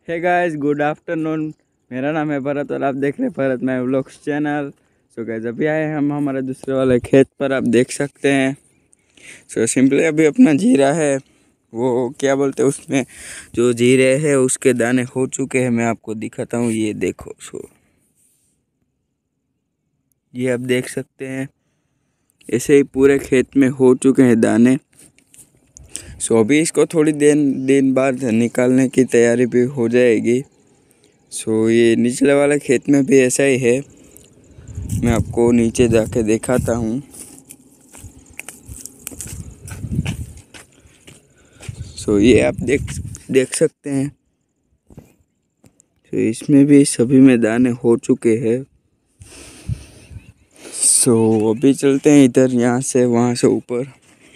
Hey guys, good afternoon. मेरा नाम है भरत और आप देख रहे हैं भरत मैं व्लॉग्स चैनल। सो गाइस, अभी आए हम हमारे दूसरे वाले खेत पर, आप देख सकते हैं। सो सिंपली अभी अपना जीरा है, वो क्या बोलते हैं, उसमें जो जीरे है उसके दाने हो चुके हैं। मैं आपको दिखाता हूँ, ये देखो। सो ये आप देख सकते हैं, ऐसे ही पूरे खेत में हो चुके हैं दाने। सो अभी इसको थोड़ी दिन बाद निकालने की तैयारी भी हो जाएगी। सो ये निचले वाले खेत में भी ऐसा ही है। मैं आपको नीचे जाके दिखाता हूँ। सो ये आप देख सकते हैं। तो इसमें भी सभी में दाने हो चुके हैं। सो अभी चलते हैं इधर, यहाँ से वहाँ से ऊपर।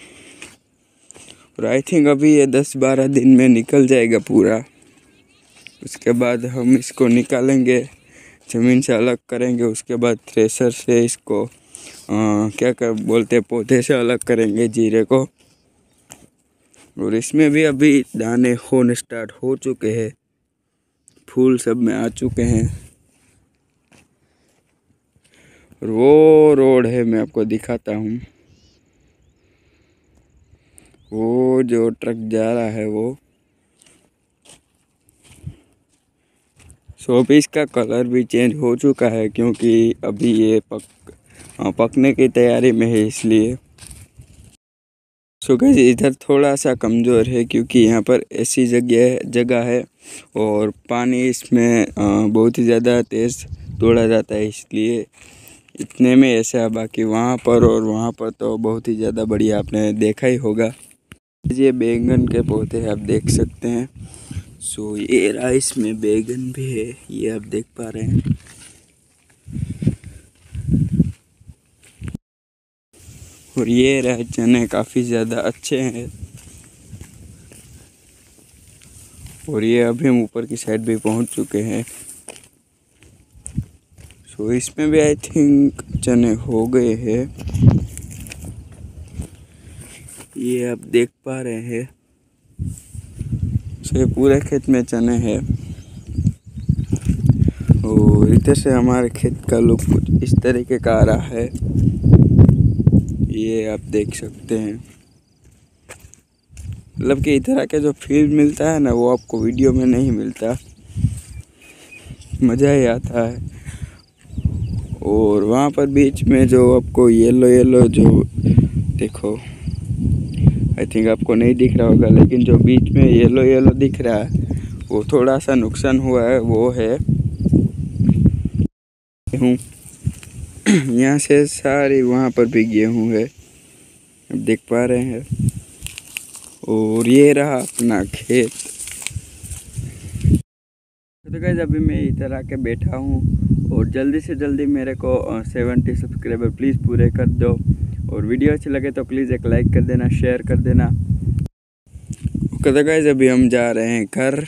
और आई थिंक अभी ये 10-12 दिन में निकल जाएगा पूरा। उसके बाद हम इसको निकालेंगे, ज़मीन से अलग करेंगे। उसके बाद थ्रेशर से इसको क्या बोलते हैं, पौधे से अलग करेंगे जीरे को। और इसमें भी अभी दाने होने स्टार्ट हो चुके हैं, फूल सब में आ चुके हैं। और वो रोड है, मैं आपको दिखाता हूँ। वो जो ट्रक जा रहा है वो। सो अभी इसका कलर भी चेंज हो चुका है, क्योंकि अभी ये पकने की तैयारी में है, इसलिए। सो गाइस, इधर थोड़ा सा कमज़ोर है, क्योंकि यहाँ पर ऐसी जगह है और पानी इसमें बहुत ही ज़्यादा तेज़ दौड़ा जाता है, इसलिए इतने में ऐसा। बाकी वहाँ पर और वहाँ पर तो बहुत ही ज़्यादा बढ़िया, आपने देखा ही होगा। ये बैंगन के पौधे आप देख सकते हैं। सो ये राइस में बैंगन भी है, ये आप देख पा रहे हैं। और ये रहे चने, काफ़ी ज़्यादा अच्छे हैं। और ये अभी हम ऊपर की साइड भी पहुंच चुके हैं। सो इसमें भी आई थिंक चने हो गए हैं, ये आप देख पा रहे हैं। सो ये पूरे खेत में चने हैं। और इधर से हमारे खेत का लुक कुछ इस तरीके का आ रहा है, ये आप देख सकते हैं। मतलब कि इधर आके जो फील मिलता है ना, वो आपको वीडियो में नहीं मिलता, मज़ा ही आता है। और वहाँ पर बीच में जो आपको येलो जो देखो, आई थिंक आपको नहीं दिख रहा होगा, लेकिन जो बीच में येलो दिख रहा है वो थोड़ा सा नुकसान हुआ है, वो है गेहूँ। यहाँ से सारी वहाँ पर भी गेहूँ है, आप देख पा रहे हैं। और ये रहा अपना खेत। तो गाइस, अभी मैं इधर आके बैठा हूँ और जल्दी से जल्दी मेरे को 70 सब्सक्राइबर प्लीज़ पूरे कर दो। और वीडियो अच्छी लगे तो प्लीज़ एक लाइक कर देना, शेयर कर देना। ओके तो गाइस, अभी हम जा रहे हैं घर।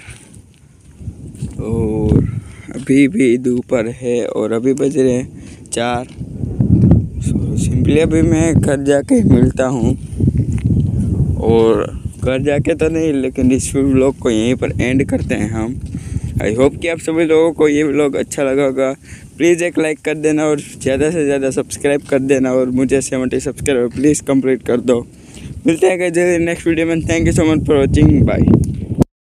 और अभी भी दोपहर है और अभी बज रहे हैं 4। सिंपली अभी मैं घर जाके मिलता हूँ। और घर जाके तो नहीं, लेकिन इस व्लॉग को यहीं पर एंड करते हैं हम। आई होप कि आप सभी लोगों को ये व्लॉग अच्छा लगा होगा। प्लीज़ एक लाइक कर देना और ज़्यादा से ज़्यादा सब्सक्राइब कर देना। और मुझे 70 सब्सक्राइबर प्लीज़ कंप्लीट कर दो। मिलते हैं जल्दी नेक्स्ट वीडियो में। Thank you so much for watching, bye.